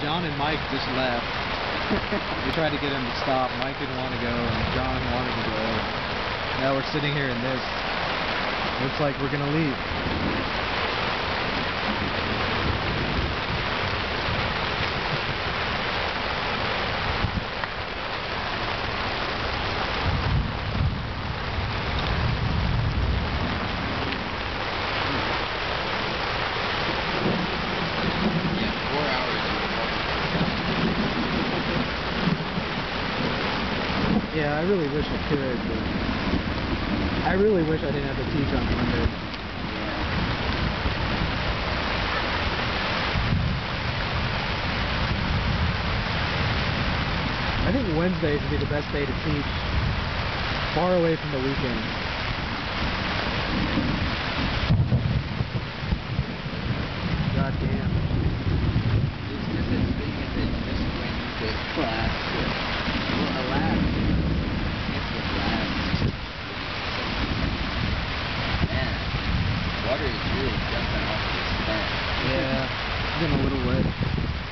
John and Mike just left. We tried to get him to stop. Mike didn't want to go, and John wanted to go. Now we're sitting here in this. Looks like we're gonna leave. Yeah, I really wish I could, but I really wish I didn't have to teach on Monday. I think Wednesday would be the best day to teach, far away from the weekend. God damn. It's just as big as it's just when you take class. Well, a lab. It's a lab. Man, water is really jumping off this plant. Yeah, it's been a little wet.